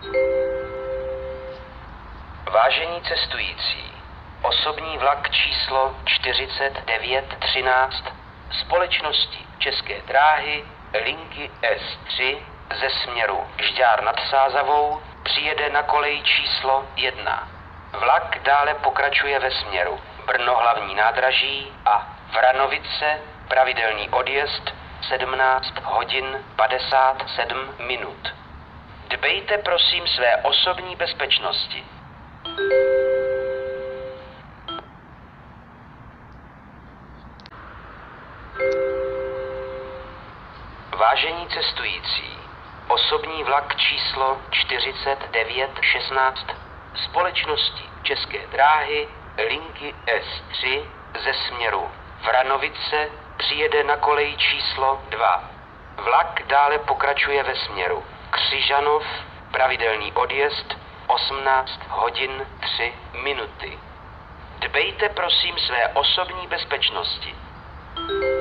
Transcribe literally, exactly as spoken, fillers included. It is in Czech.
Vážení cestující, osobní vlak číslo čtyřicet devět třináct společnosti České dráhy linky S tři ze směru Žďár nad Sázavou přijede na kolej číslo jedna. Vlak dále pokračuje ve směru Brno hlavní nádraží a Vranovice, pravidelný odjezd sedmnáct hodin padesát sedm minut. Dbejte prosím své osobní bezpečnosti. Vážení cestující, osobní vlak číslo čtyřicet devět šestnáct společnosti České dráhy linky S tři ze směru Vranovice přijede na kolej číslo dva. Vlak dále pokračuje ve směru Křižanov, pravidelný odjezd osmnáct hodin tři minuty. Dbejte prosím své osobní bezpečnosti.